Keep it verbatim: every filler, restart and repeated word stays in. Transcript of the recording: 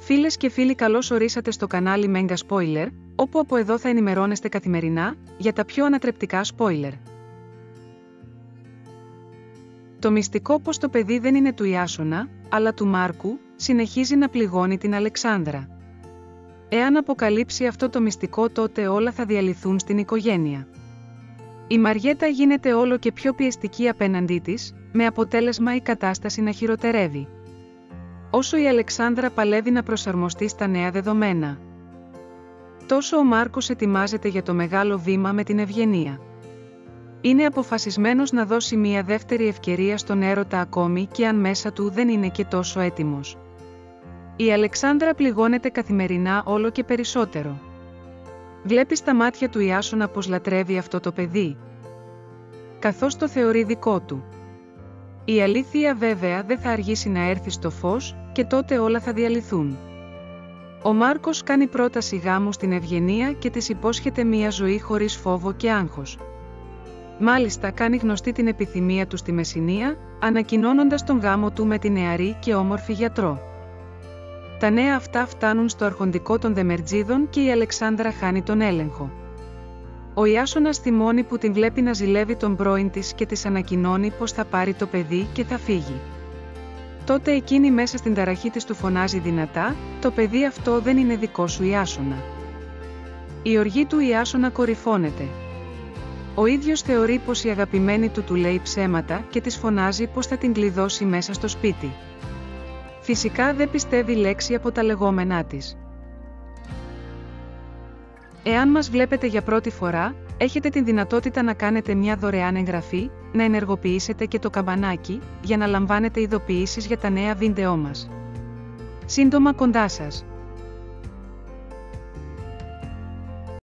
Φίλες και φίλοι, καλώς ορίσατε στο κανάλι Mega Spoiler, όπου από εδώ θα ενημερώνεστε καθημερινά για τα πιο ανατρεπτικά spoiler. Το μυστικό πως το παιδί δεν είναι του Ιάσονα, αλλά του Μάρκου, συνεχίζει να πληγώνει την Αλεξάνδρα. Εάν αποκαλύψει αυτό το μυστικό, τότε όλα θα διαλυθούν στην οικογένεια. Η Μαριέτα γίνεται όλο και πιο πιεστική απέναντί της, με αποτέλεσμα η κατάσταση να χειροτερεύει. Όσο η Αλεξάνδρα παλεύει να προσαρμοστεί στα νέα δεδομένα, τόσο ο Μάρκος ετοιμάζεται για το μεγάλο βήμα με την Ευγενία. Είναι αποφασισμένος να δώσει μια δεύτερη ευκαιρία στον έρωτα, ακόμη και αν μέσα του δεν είναι και τόσο έτοιμος. Η Αλεξάνδρα πληγώνεται καθημερινά όλο και περισσότερο. Βλέπει στα μάτια του Ιάσονα πως λατρεύει αυτό το παιδί, καθώς το θεωρεί δικό του. Η αλήθεια βέβαια δεν θα αργήσει να έρθει στο φως, και τότε όλα θα διαλυθούν. Ο Μάρκος κάνει πρόταση γάμου στην Ευγενία και της υπόσχεται μια ζωή χωρίς φόβο και άγχος. Μάλιστα κάνει γνωστή την επιθυμία του στη Μεσσηνία, ανακοινώνοντας τον γάμο του με την νεαρή και όμορφη γιατρό. Τα νέα αυτά φτάνουν στο αρχοντικό των Δεμερτζίδων και η Αλεξάνδρα χάνει τον έλεγχο. Ο Ιάσονας θυμώνει που την βλέπει να ζηλεύει τον πρώην της και της ανακοινώνει πως θα πάρει το παιδί και θα φύγει. Τότε εκείνη μέσα στην ταραχή της του φωνάζει δυνατά: «Το παιδί αυτό δεν είναι δικό σου, Ιάσονα». Η οργή του Ιάσονα κορυφώνεται. Ο ίδιος θεωρεί πως η αγαπημένη του του λέει ψέματα και της φωνάζει πως θα την κλειδώσει μέσα στο σπίτι. Φυσικά δεν πιστεύει λέξη από τα λεγόμενά της. Εάν μας βλέπετε για πρώτη φορά, έχετε την δυνατότητα να κάνετε μια δωρεάν εγγραφή, να ενεργοποιήσετε και το καμπανάκι, για να λαμβάνετε ειδοποιήσεις για τα νέα βίντεό μας. Σύντομα κοντά σας.